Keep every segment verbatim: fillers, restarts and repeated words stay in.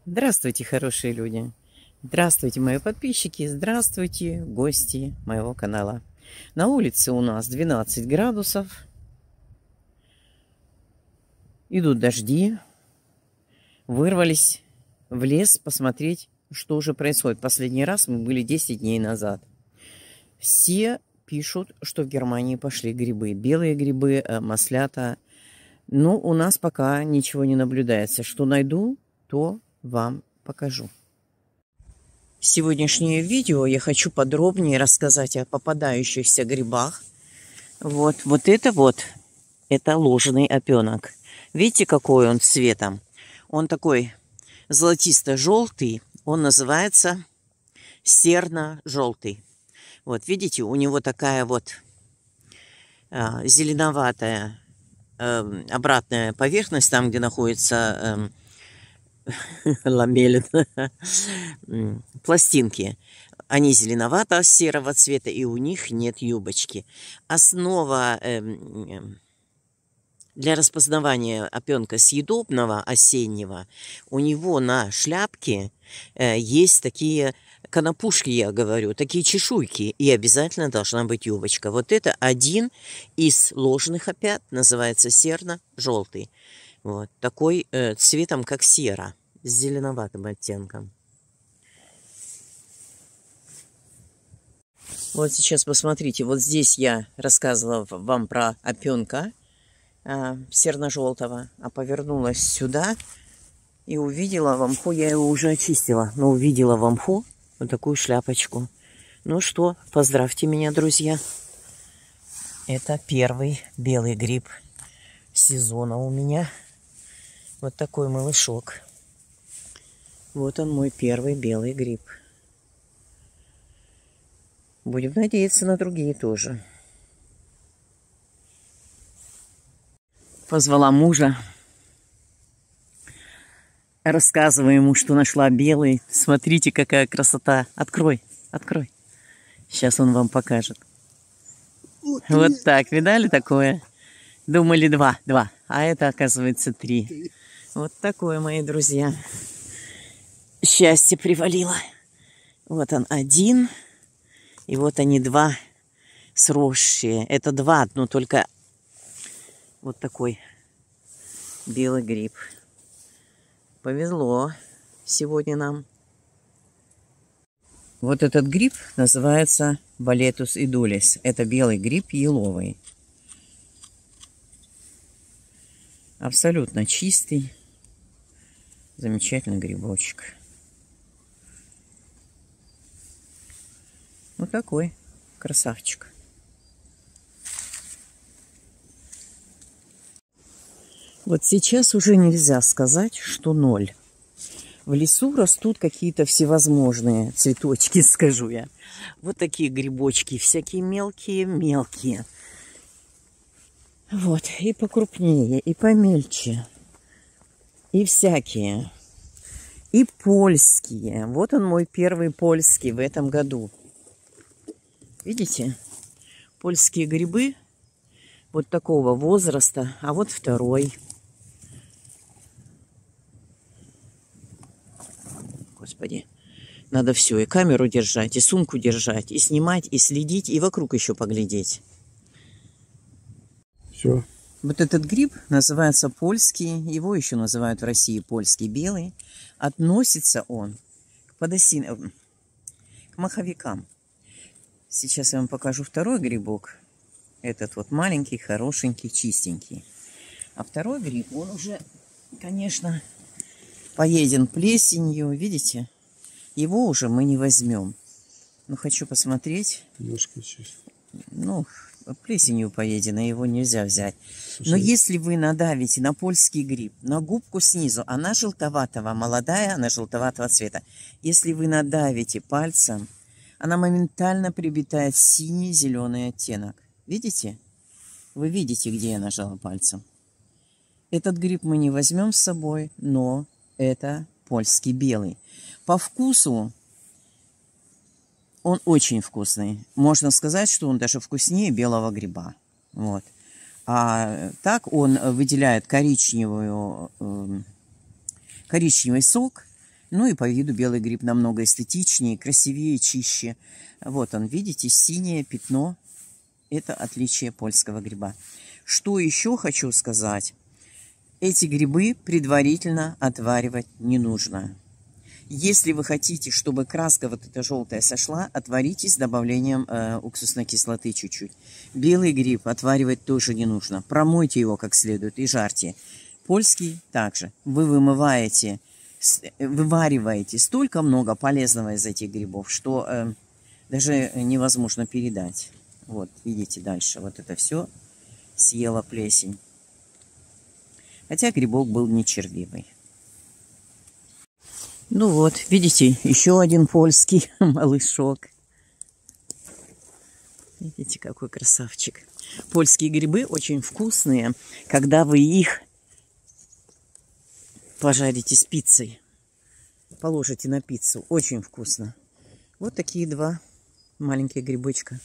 Здравствуйте, хорошие люди! Здравствуйте, мои подписчики! Здравствуйте, гости моего канала! На улице у нас двенадцать градусов. Идут дожди. Вырвались в лес посмотреть, что же происходит. Последний раз мы были десять дней назад. Все пишут, что в Германии пошли грибы. Белые грибы, маслята. Но у нас пока ничего не наблюдается. Что найду, то вам покажу. Сегодняшнее видео я хочу подробнее рассказать о попадающихся грибах. Вот, вот это вот, это ложный опенок. Видите, какой он цветом? Он такой золотисто-желтый, он называется серно-желтый. Вот, видите, у него такая вот а, зеленоватая а, обратная поверхность, там, где находится... А, ламели, пластинки. Они зеленовато-серого цвета, и у них нет юбочки. Основа э, для распознавания опенка съедобного осеннего, у него на шляпке э, есть такие конопушки, я говорю, такие чешуйки, и обязательно должна быть юбочка. Вот это один из ложных опят, называется серно-желтый. Вот, такой э, цветом, как сера, с зеленоватым оттенком. Вот сейчас посмотрите, вот здесь я рассказывала вам про опенка э, серно-желтого, а повернулась сюда и увидела в мху, я его уже очистила, но увидела в мху вот такую шляпочку. Ну что, поздравьте меня, друзья. Это первый белый гриб сезона у меня. Вот такой малышок. Вот он, мой первый белый гриб. Будем надеяться на другие тоже. Позвала мужа. Рассказываю ему, что нашла белый. Смотрите, какая красота. Открой, открой. Сейчас он вам покажет. Вот так, видали такое? Думали два, два. А это, оказывается, три. Вот такое, мои друзья. Счастье привалило. Вот он один. И вот они два сросшие. Это два, но только вот такой белый гриб. Повезло сегодня нам. Вот этот гриб называется Boletus edulis. Это белый гриб еловый. Абсолютно чистый. Замечательный грибочек. Вот такой красавчик. Вот сейчас уже нельзя сказать, что ноль. В лесу растут какие-то всевозможные цветочки, скажу я. Вот такие грибочки, всякие мелкие-мелкие. Вот, и покрупнее, и помельче. И всякие. И польские. Вот он, мой первый польский в этом году. Видите? Польские грибы вот такого возраста. А вот второй. Господи. Надо все. И камеру держать, и сумку держать, и снимать, и следить, и вокруг еще поглядеть. Все. Вот этот гриб называется польский, его еще называют в России польский белый. Относится он к подосинам, к маховикам. Сейчас я вам покажу второй грибок. Этот вот маленький, хорошенький, чистенький. А второй гриб, он уже, конечно, поеден плесенью. Видите? Его уже мы не возьмем. Но хочу посмотреть. Немножко чисто. Ну, плесенью поедено, его нельзя взять. Слушай, но если вы надавите на польский гриб, на губку снизу, она желтоватого, молодая, она желтоватого цвета. Если вы надавите пальцем, она моментально приобретает синий зеленый оттенок. Видите? Вы видите, где я нажала пальцем. Этот гриб мы не возьмем с собой, но это польский белый. По вкусу он очень вкусный. Можно сказать, что он даже вкуснее белого гриба. Вот. А так он выделяет коричневую, коричневый сок, Ну и по виду белый гриб намного эстетичнее, красивее, чище. Вот он, видите, синее пятно. Это отличие польского гриба. Что еще хочу сказать. Эти грибы предварительно отваривать не нужно. Если вы хотите, чтобы краска вот эта желтая сошла, отварите с добавлением э, уксусной кислоты чуть-чуть. Белый гриб отваривать тоже не нужно. Промойте его как следует и жарьте. Польский также. Вы вымываете, вывариваете столько много полезного из этих грибов, что э, даже невозможно передать. Вот, видите, дальше вот это все съела плесень. Хотя грибок был не червивый. Ну вот, видите, еще один польский малышок. Видите, какой красавчик. Польские грибы очень вкусные, когда вы их пожарите с пиццей. Положите на пиццу. Очень вкусно. Вот такие два маленьких грибочка.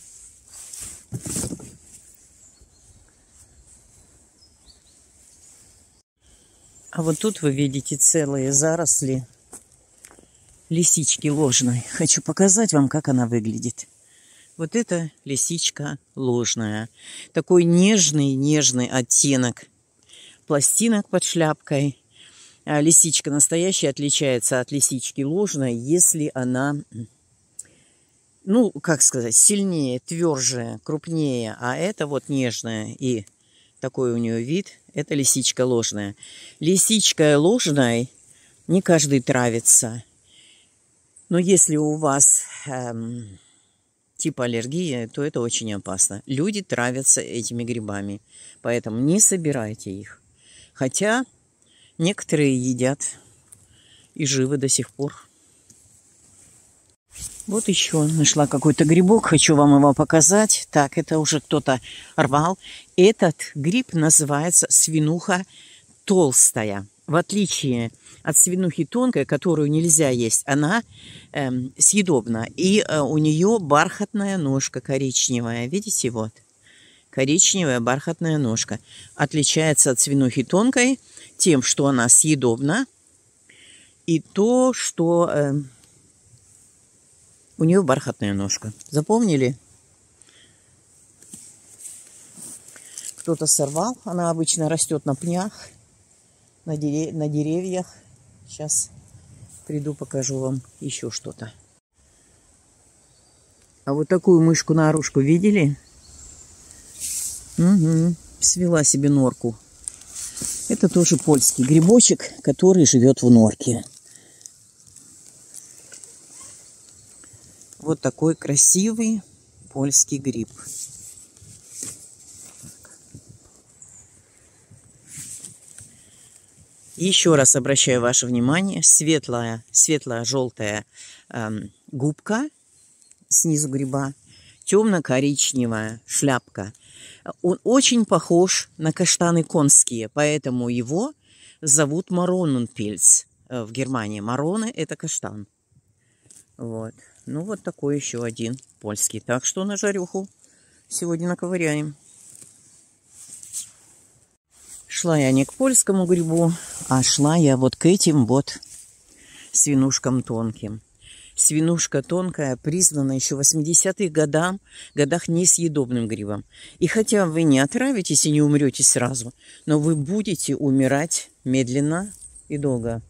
А вот тут вы видите целые заросли лисички ложной. Хочу показать вам, как она выглядит. Вот это лисичка ложная. Такой нежный-нежный оттенок пластинок под шляпкой. А лисичка настоящая отличается от лисички ложной, если она, ну, как сказать, сильнее, тверже, крупнее. А это вот нежная и такой у нее вид. Это лисичка ложная. Лисичка ложной не каждый травится. Но если у вас эм, типа аллергия, то это очень опасно. Люди травятся этими грибами, поэтому не собирайте их. Хотя некоторые едят и живы до сих пор. Вот еще нашла какой-то грибок, хочу вам его показать. Так, это уже кто-то рвал. Этот гриб называется свинуха толстая. В отличие от свинухи тонкой, которую нельзя есть, она э, съедобна. И э, у нее бархатная ножка коричневая. Видите, вот. Коричневая бархатная ножка. Отличается от свинухи тонкой тем, что она съедобна. И то, что э, у нее бархатная ножка. Запомнили? Кто-то сорвал. Она обычно растет на пнях. На, дерев... на деревьях. Сейчас приду, покажу вам еще что-то. А вот такую мышку-нарушку видели? Угу. Свела себе норку. Это тоже польский грибочек, который живет в норке. Вот такой красивый польский гриб. Еще раз обращаю ваше внимание, светлая, светлая желтая э, губка снизу гриба, темно-коричневая шляпка. Он очень похож на каштаны конские, поэтому его зовут Мароненпильц в Германии. Мароны – это каштан. Вот. Ну вот такой еще один польский. Так что на жарюху сегодня наковыряем. Шла я не к польскому грибу, а шла я вот к этим вот свинушкам тонким. Свинушка тонкая признана еще в восьмидесятых годах, годах несъедобным грибом. И хотя вы не отравитесь и не умрете сразу, но вы будете умирать медленно и долго.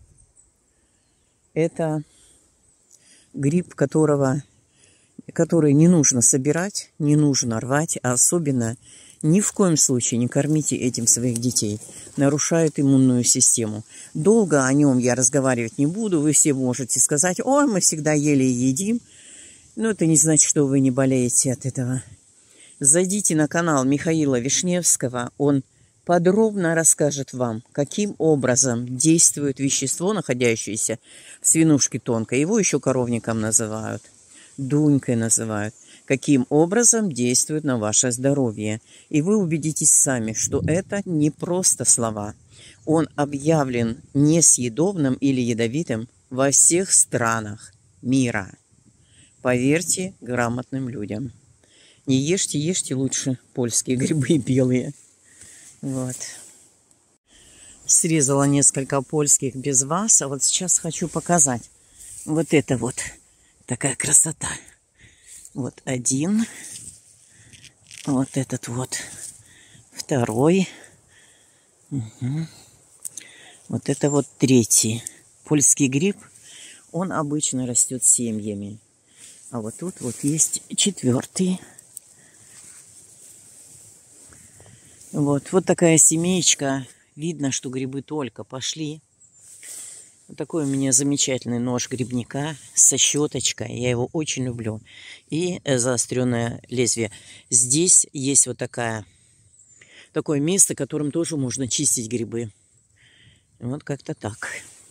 Это гриб, которого, который не нужно собирать, не нужно рвать, а особенно ни в коем случае не кормите этим своих детей. Нарушает иммунную систему. Долго о нем я разговаривать не буду. Вы все можете сказать: ой, мы всегда ели и едим. Но это не значит, что вы не болеете от этого. Зайдите на канал Михаила Вишневского. Он подробно расскажет вам, каким образом действует вещество, находящееся в свинушке тонкой. Его еще коровником называют. Дунькой называют. Каким образом действует на ваше здоровье. И вы убедитесь сами, что это не просто слова. Он объявлен несъедобным или ядовитым во всех странах мира. Поверьте грамотным людям. Не ешьте, ешьте лучше польские грибы белые. Вот. Срезала несколько польских без вас, а вот сейчас хочу показать. Вот это вот такая красота. Вот один. Вот этот вот второй. Угу. Вот это вот третий. Польский гриб, он обычно растет семьями. А вот тут вот есть четвертый. Вот, вот такая семеечка. Видно, что грибы только пошли. Вот такой у меня замечательный нож грибника со щеточкой. Я его очень люблю. И заостренное лезвие. Здесь есть вот такая, такое место, которым тоже можно чистить грибы. Вот как-то так.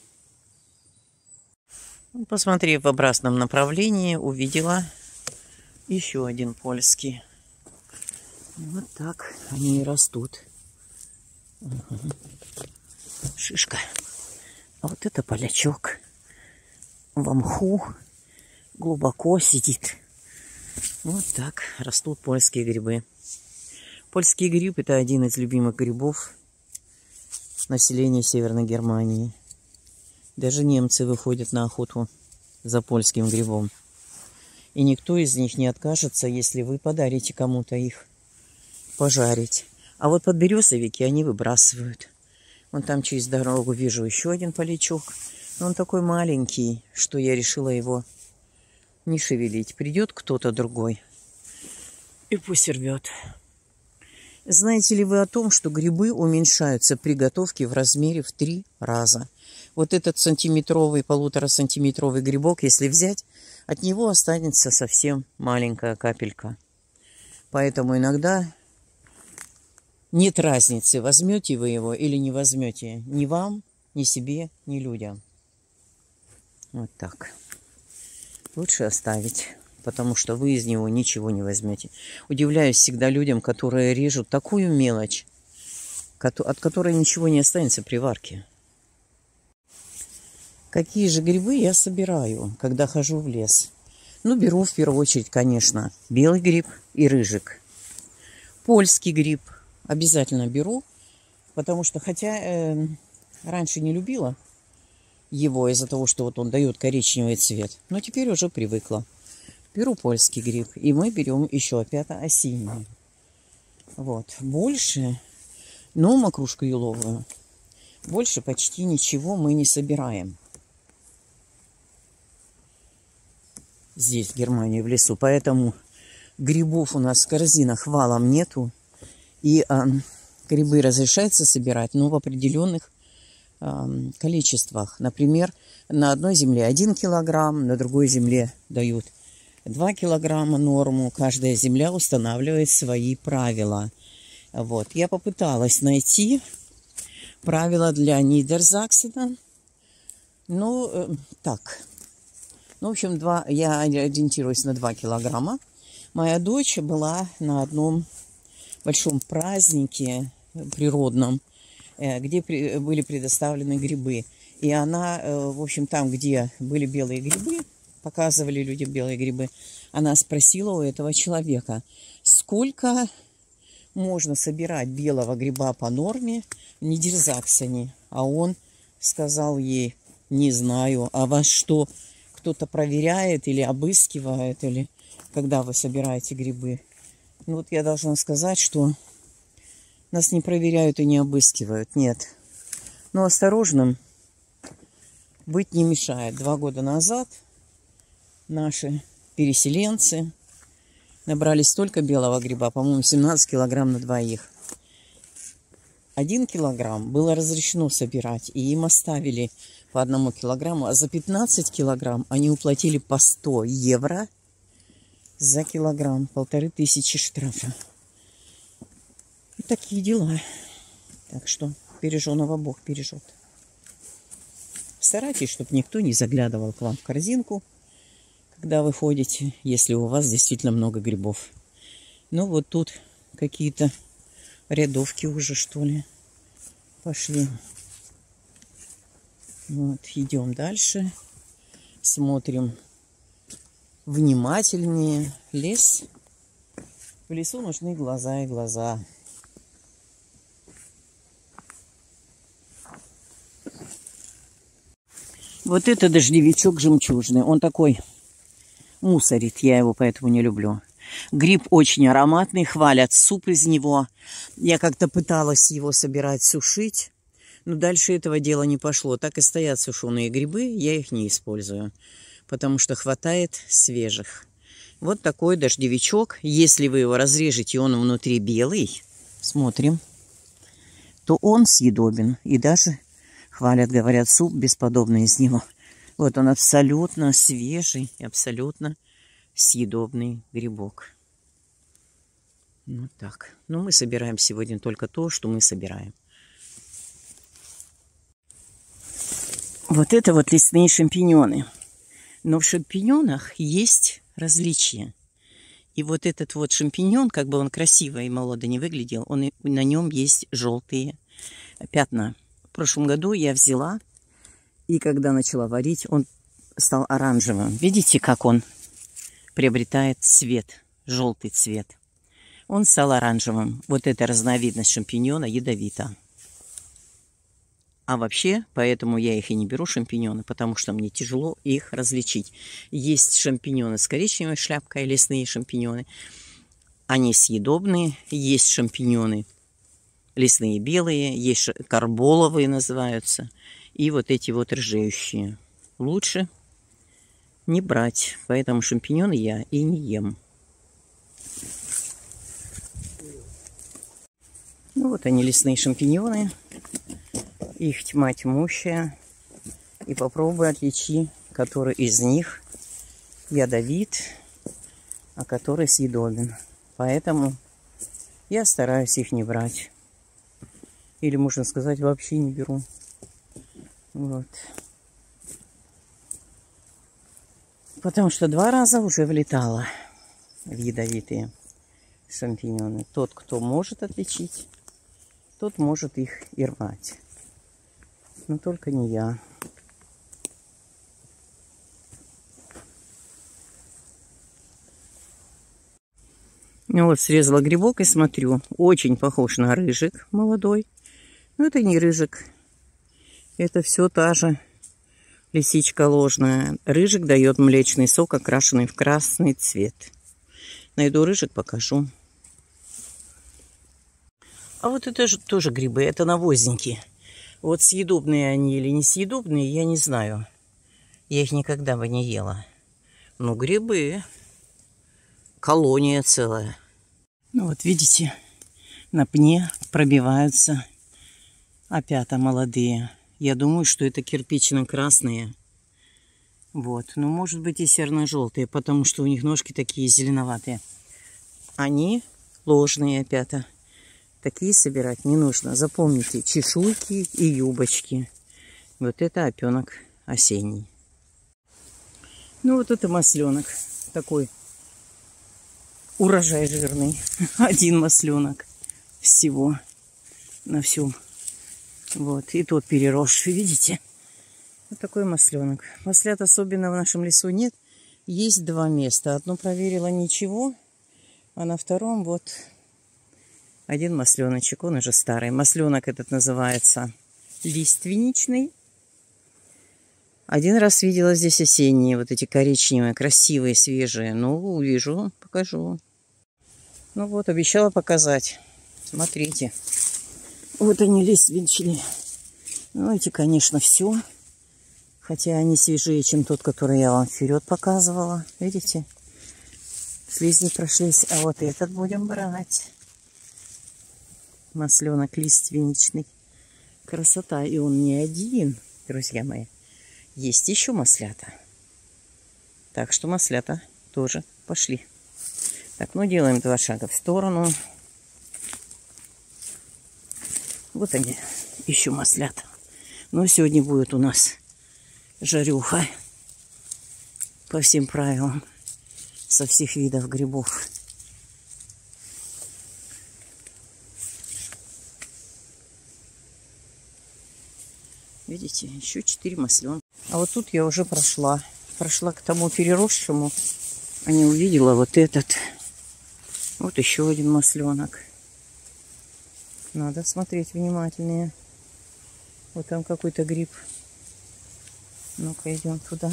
Посмотрев в обратном направлении, увидела еще один польский. Вот так они и растут. Угу. Шишка. А вот это полячок. В мху глубоко сидит. Вот так растут польские грибы. Польский гриб — это один из любимых грибов населения Северной Германии. Даже немцы выходят на охоту за польским грибом. И никто из них не откажется, если вы подарите кому-то их пожарить. А вот подберезовики они выбрасывают. Вон там через дорогу вижу еще один полячок. Но он такой маленький, что я решила его не шевелить. Придет кто-то другой и пусть рвет. Знаете ли вы о том, что грибы уменьшаются при готовке в размере в три раза? Вот этот сантиметровый, полуторасантиметровый грибок, если взять, от него останется совсем маленькая капелька. Поэтому иногда нет разницы, возьмете вы его или не возьмете. Ни вам, ни себе, ни людям. Вот так. Лучше оставить, потому что вы из него ничего не возьмете. Удивляюсь всегда людям, которые режут такую мелочь, от которой ничего не останется при варке. Какие же грибы я собираю, когда хожу в лес? Ну, беру в первую очередь, конечно, белый гриб и рыжик. Польский гриб обязательно беру, потому что, хотя э, раньше не любила его из-за того, что вот он дает коричневый цвет, но теперь уже привыкла. Беру польский гриб, и мы берем еще опять осенний. Вот. Больше, ну, мокрушку еловую, больше почти ничего мы не собираем. Здесь, в Германии, в лесу. Поэтому грибов у нас в корзинах валом нету. И а, грибы разрешается собирать, но в определенных а, количествах. Например, на одной земле один килограмм, на другой земле дают два килограмма норму. Каждая земля устанавливает свои правила. Вот. Я попыталась найти правила для Нидерсаксена. Ну, э, так. Ну, в общем, два, я ориентируюсь на два килограмма. Моя дочь была на одном большом празднике природном, где были предоставлены грибы. И она, в общем, там, где были белые грибы, показывали людям белые грибы, она спросила у этого человека, сколько можно собирать белого гриба по норме в Нидерсаксене. А он сказал ей, не знаю, а вас что, кто-то проверяет или обыскивает, или когда вы собираете грибы? Ну вот я должна сказать, что нас не проверяют и не обыскивают, нет. Но осторожным быть не мешает. Два года назад наши переселенцы набрали столько белого гриба, по-моему, семнадцать килограмм на двоих. Один килограмм было разрешено собирать, и им оставили по одному килограмму, а за пятнадцать килограмм они уплатили по сто евро за килограмм, полторы тысячи штрафа. И такие дела. Так что береженого Бог бережет. Старайтесь, чтобы никто не заглядывал к вам в корзинку, когда вы ходите, если у вас действительно много грибов. Ну вот тут какие-то рядовки уже, что ли, пошли. Вот, идем дальше. Смотрим внимательнее. Лес. В лесу нужны глаза и глаза. Вот это дождевичок жемчужный. Он такой мусорит, я его поэтому не люблю. Гриб очень ароматный, хвалят суп из него. Я как-то пыталась его собирать, сушить, но дальше этого дела не пошло. Так и стоят сушеные грибы, я их не использую, потому что хватает свежих. Вот такой дождевичок. Если вы его разрежете, он внутри белый, смотрим, то он съедобен. И даже хвалят, говорят, суп бесподобный из него. Вот он абсолютно свежий, абсолютно съедобный грибок. Вот так. Но мы собираем сегодня только то, что мы собираем. Вот это вот лесные шампиньоны. Но в шампиньонах есть различия. И вот этот вот шампиньон, как бы он красиво и молодо не выглядел, он, на нем есть желтые пятна. В прошлом году я взяла, и когда начала варить, он стал оранжевым. Видите, как он приобретает цвет, желтый цвет. Он стал оранжевым. Вот эта разновидность шампиньона ядовита. А вообще, поэтому я их и не беру, шампиньоны, потому что мне тяжело их различить. Есть шампиньоны с коричневой шляпкой, лесные шампиньоны. Они съедобные. Есть шампиньоны лесные белые, есть карболовые называются. И вот эти вот рыжеющие. Лучше не брать. Поэтому шампиньоны я и не ем. Ну вот они, лесные шампиньоны. Их тьма тьмущая. И попробуй отличи, который из них ядовит, а который съедобен. Поэтому я стараюсь их не брать. Или, можно сказать, вообще не беру. Вот. Потому что два раза уже влетало в ядовитые шампиньоны. Тот, кто может отличить, тот может их и рвать. Но только не я. Ну вот, срезала грибок и смотрю. Очень похож на рыжик молодой. Но это не рыжик. Это все та же лисичка ложная. Рыжик дает млечный сок, окрашенный в красный цвет. Найду рыжик, покажу. А вот это же тоже грибы. Это навозники. Вот съедобные они или несъедобные, я не знаю. Я их никогда бы не ела. Ну, грибы. Колония целая. Ну, вот видите, на пне пробиваются опята молодые. Я думаю, что это кирпично-красные. Вот. Ну, может быть, и серно-желтые, потому что у них ножки такие зеленоватые. Они ложные опята. Такие собирать не нужно. Запомните, чешуйки и юбочки. Вот это опенок осенний. Ну, вот это масленок. Такой урожай жирный. Один масленок всего на всю. Вот. И тот переросший, видите? Вот такой масленок. Маслят особенно в нашем лесу нет. Есть два места. Одно проверила, ничего. А на втором вот один масленочек. Он уже старый. Масленок этот называется лиственничный. Один раз видела здесь осенние. Вот эти коричневые, красивые, свежие. Ну, увижу, покажу. Ну вот, обещала показать. Смотрите. Вот они, лиственничные. Ну, эти, конечно, все. Хотя они свежее, чем тот, который я вам вперед показывала. Видите? Слизни прошлись. А вот этот будем брать. Масленок лиственничный. Красота. И он не один, друзья мои. Есть еще маслята. Так что маслята тоже пошли. Так, ну делаем два шага в сторону. Вот они, еще маслята. Но сегодня будет у нас жарюха по всем правилам. Со всех видов грибов. Видите, еще четыре масленка. А вот тут я уже прошла. Прошла к тому переросшему. А не увидела вот этот. Вот еще один масленок. Надо смотреть внимательнее. Вот там какой-то гриб. Ну-ка, идем туда.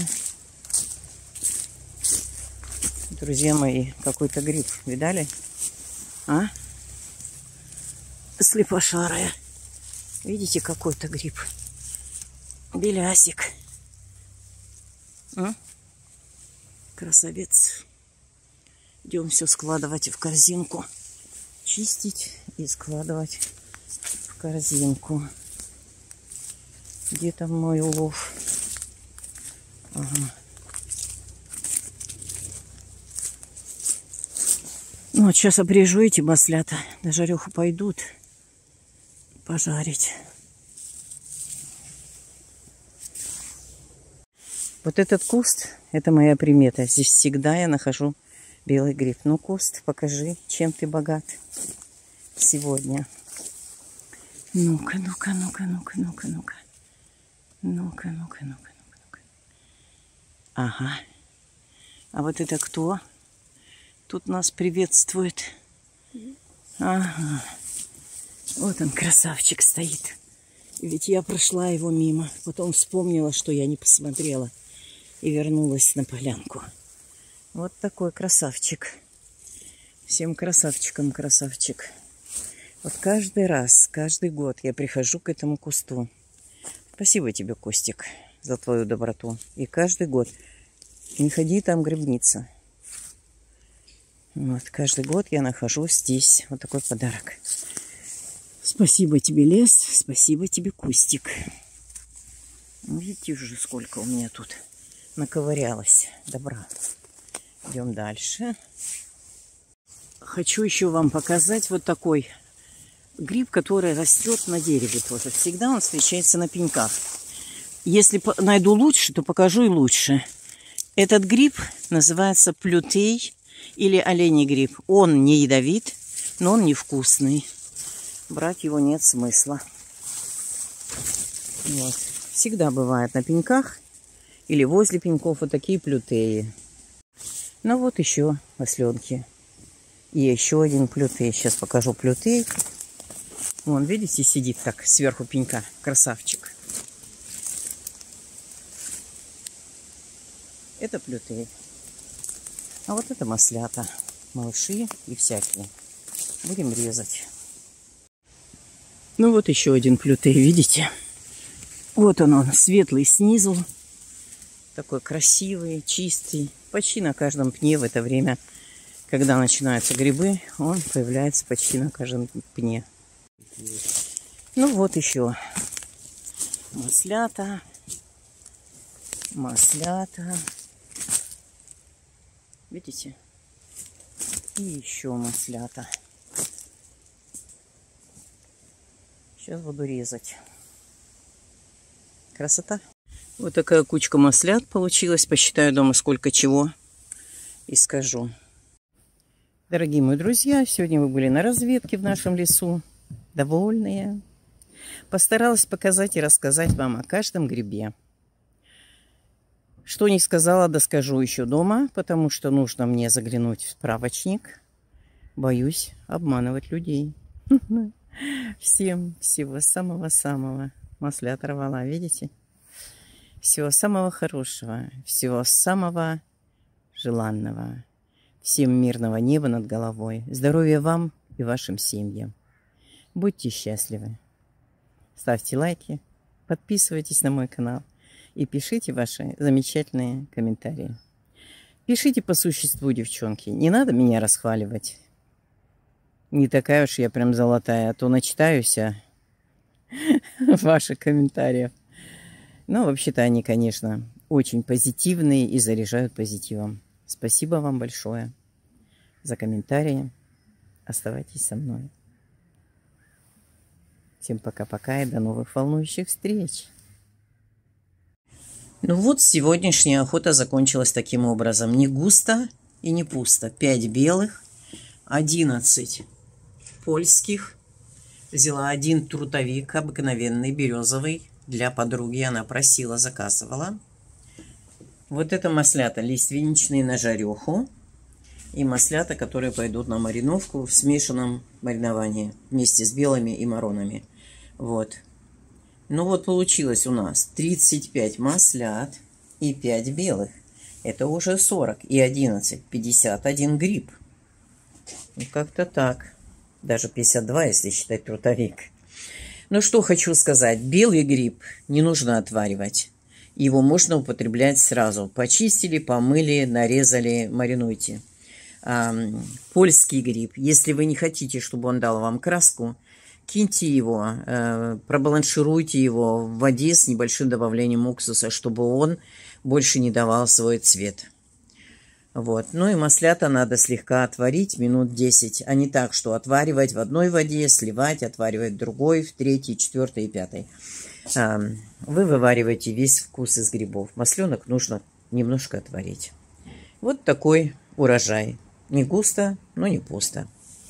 Друзья мои, какой-то гриб. Видали? А? Слепошарая. Видите, какой-то гриб? Белясик. А? Красавец. Идем все складывать в корзинку. Чистить и складывать в корзинку. Где там мой улов? Ага. Ну, вот сейчас обрежу эти маслята. На жареху пойдут пожарить. Вот этот куст, это моя примета. Здесь всегда я нахожу белый гриб. Ну, куст, покажи, чем ты богат сегодня. Ну-ка, ну-ка, ну-ка, ну-ка, ну-ка, ну-ка. Ну-ка, ну-ка, ну-ка, ну-ка, ну-ка. Ага. А вот это кто? Тут нас приветствует. Ага. Вот он, красавчик, стоит. Ведь я прошла его мимо. Потом вспомнила, что я не посмотрела. И вернулась на полянку. Вот такой красавчик. Всем красавчикам красавчик. Вот каждый раз, каждый год я прихожу к этому кусту. Спасибо тебе, Костик, за твою доброту. И каждый год не ходи, там грибница. Вот, каждый год я нахожу здесь вот такой подарок. Спасибо тебе, лес, спасибо тебе, Кустик. Видите уже, сколько у меня тут наковырялось добра. Идем дальше. Хочу еще вам показать вот такой гриб, который растет на дереве тоже. Всегда он встречается на пеньках. Если найду лучше, то покажу и лучше. Этот гриб называется плютей или оленей гриб. Он не ядовит, но он невкусный. Брать его нет смысла. Вот. Всегда бывает на пеньках или возле пеньков вот такие плютеи. Ну вот еще масленки. И еще один плютей. Сейчас покажу плютей. Вон, видите, сидит так сверху пенька. Красавчик. Это плютей. А вот это маслята. Малыши и всякие. Будем резать. Ну вот еще один плютей, видите? Вот он, он, светлый снизу. Такой красивый, чистый. Почти на каждом пне в это время, когда начинаются грибы, он появляется почти на каждом пне. Ну вот еще маслята. Маслята. Видите? И еще маслята. Сейчас буду резать. Красота. Вот такая кучка маслят получилась. Посчитаю дома сколько чего и скажу. Дорогие мои друзья, сегодня вы были на разведке в нашем лесу. Довольные. Постаралась показать и рассказать вам о каждом грибе. Что не сказала, доскажу еще дома, потому что нужно мне заглянуть в справочник. Боюсь обманывать людей. Всем всего самого-самого. Маслят рвала, видите? Всего самого хорошего, всего самого желанного. Всем мирного неба над головой. Здоровья вам и вашим семьям. Будьте счастливы. Ставьте лайки, подписывайтесь на мой канал и пишите ваши замечательные комментарии. Пишите по существу, девчонки. Не надо меня расхваливать. Не такая уж я прям золотая, а то начитаюсь ваших комментариев. Но вообще-то они, конечно, очень позитивные и заряжают позитивом. Спасибо вам большое за комментарии. Оставайтесь со мной. Всем пока-пока и до новых волнующих встреч. Ну вот, сегодняшняя охота закончилась таким образом. Не густо и не пусто. пять белых, одиннадцать польских. Взяла один трутовик, обыкновенный, березовый. Для подруги она просила, заказывала. Вот это маслята лиственничные на жареху. И маслята, которые пойдут на мариновку в смешанном мариновании. Вместе с белыми и маронами. Вот. Ну вот получилось у нас тридцать пять маслят и пять белых. Это уже сорок и одиннадцать, пятьдесят один гриб. Ну как-то так. Даже пятьдесят два, если считать трутовик. Ну что хочу сказать. Белый гриб не нужно отваривать. Его можно употреблять сразу. Почистили, помыли, нарезали, маринуйте. А, польский гриб. Если вы не хотите, чтобы он дал вам краску, киньте его, э, пробаланшируйте его в воде с небольшим добавлением уксуса, чтобы он больше не давал свой цвет. Вот. Ну и маслята надо слегка отварить минут десять, а не так, что отваривать в одной воде, сливать, отваривать в другой, в третьей, четвертой и пятой. А, вы вывариваете весь вкус из грибов. Масленок нужно немножко отварить. Вот такой урожай. Не густо, но не пусто.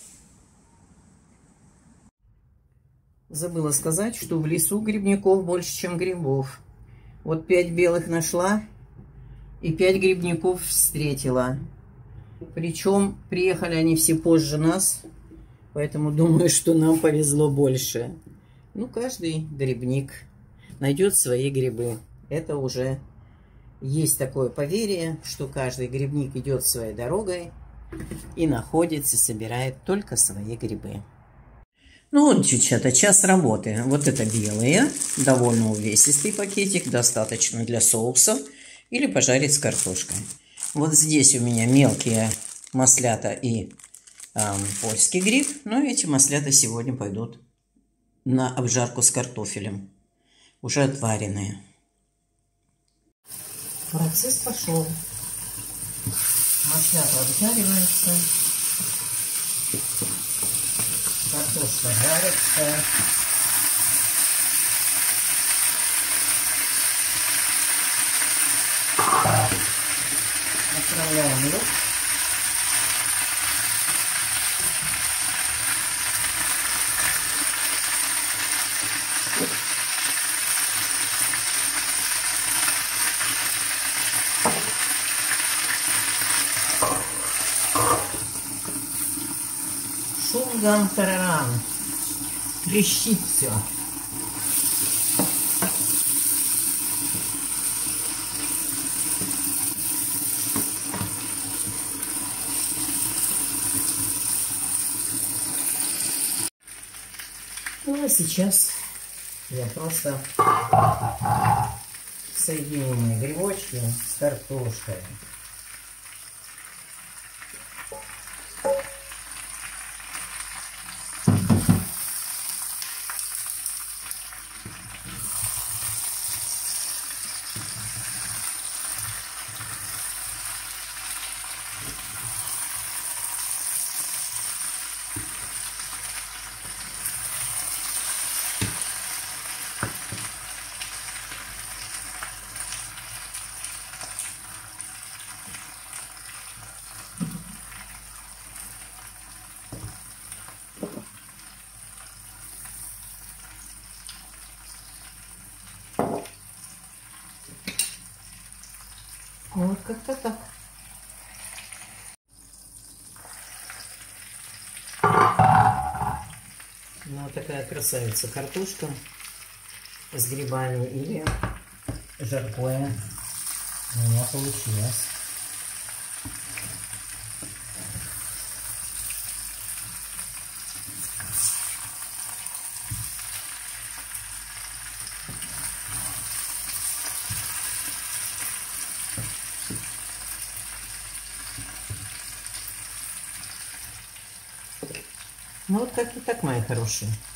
Забыла сказать, что в лесу грибников больше, чем грибов. Вот пять белых нашла и пять грибников встретила. Причем приехали они все позже нас, поэтому думаю, что нам повезло больше. Ну, каждый грибник найдет свои грибы. Это уже есть такое поверье, что каждый грибник идет своей дорогой и находится, собирает только свои грибы. Ну вот, девчата, час работы. Вот это белые, довольно увесистый пакетик, достаточно для соуса или пожарить с картошкой. Вот здесь у меня мелкие маслята и э, польский гриб. Но эти маслята сегодня пойдут на обжарку с картофелем, уже отваренные. Процесс пошел. Маслята обжариваются. Картошка жарится. Отправляем лук. Шум-гам-тарарам. Трещит все. Ну а сейчас я просто соединение грибочки с картошкой. Вот как-то так. Ну, вот такая красавица картошка с грибами или жаркое у меня получилось. Ну вот как и так, мои хорошие.